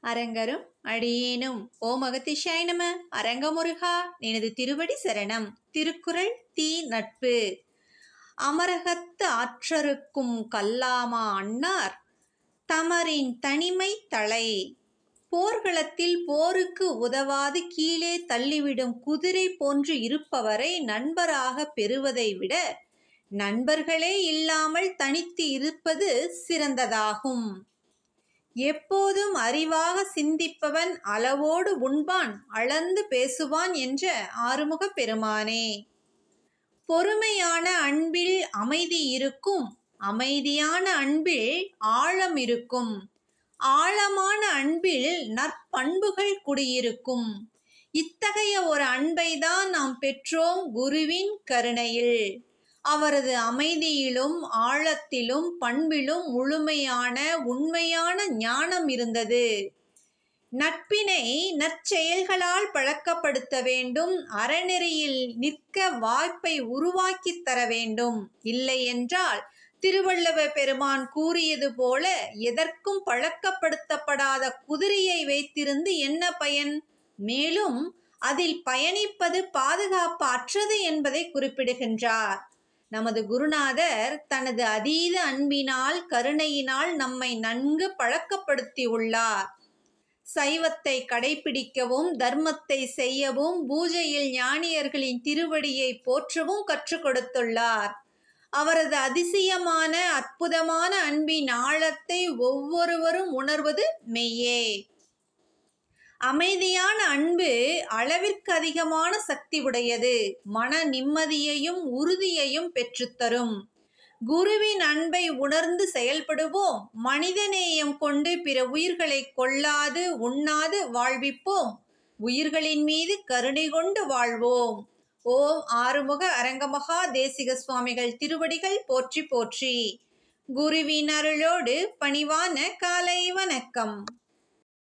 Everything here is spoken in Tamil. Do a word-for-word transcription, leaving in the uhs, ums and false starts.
அரங்கரும் அடியேனும். ஓம் அகத்தீசாய நம. அரங்கமுருகா நினது திருவடி சரணம். திருக்குறள் தீ நட்பு. அமரகத்து ஆற்றறுக்கும் கல்லாமா அன்னார் தமரின் தனிமை தலை. போர்க்களத்தில் போருக்கு உதவாது கீழே தள்ளிவிடும் குதிரை போன்று இருப்பவரை நண்பராக பெறுவதை விட நண்பர்களே இல்லாமல் தனித்து இருப்பது சிறந்ததாகும். எப்போதும் அறிவாக சிந்திப்பவன் அளவோடு உண்பான் அளந்து பேசுவான் என்ற ஆறுமுக பெருமானே. பொறுமையான அன்பில் அமைதி இருக்கும், அமைதியான அன்பில் ஆழம் இருக்கும், ஆழமான அன்பில் நற்பண்புகள் குடியிருக்கும். இத்தகைய ஒரு அன்பை தான் நாம் பெற்றோம் குருவின் கருணையில். அவரது அமைதியிலும் ஆழத்திலும் பண்பிலும் முழுமையான உண்மையான ஞானம் இருந்தது. நட்பினை நற்செயல்களால் பழக்கப்படுத்த வேண்டும். அறநெறியில் நிற்க வாய்ப்பை உருவாக்கி தர வேண்டும். இல்லை என்றால் திருவள்ளுவ பெருமான் கூறியது போல எதற்கும் பழக்கப்படுத்தப்படாத குதிரையை வைத்திருந்து என்ன பயன்? மேலும் அதில் பயணிப்பது பாதுகாப்பு அற்றது என்பதை குறிப்பிடுகின்றார். நமது குருநாதர் தனது அதீத அன்பினால் கருணையினால் நம்மை நன்கு பழக்கப்படுத்தி உள்ளார். சைவத்தை கடைபிடிக்கவும் தர்மத்தை செய்யவும் பூஜையில் ஞானியர்களின் திருவடியை போற்றவும் கற்றுக் கொடுத்துள்ளார். அவரது அதிசயமான அற்புதமான அன்பின் ஆழத்தை ஒவ்வொருவரும் உணர்வது மெய்யே. அமைதியான அன்பு அளவிற்கு அதிகமான சக்தி உடையது. மன நிம்மதியையும் உறுதியையும் பெற்றுத்தரும். குருவின் அன்பை உணர்ந்து செயல்படுவோம். மனிதநேயம் கொண்டு பிற உயிர்களை கொல்லாது உண்ணாது வாழ்விப்போம். உயிர்களின் மீது கருணை கொண்டு வாழ்வோம். ஓம் ஆறுமுக அரங்கமகா தேசிக சுவாமிகள் திருவடிகள் போற்றி போற்றி. குருவின் அருளோடு பணிவான காலை வணக்கம்.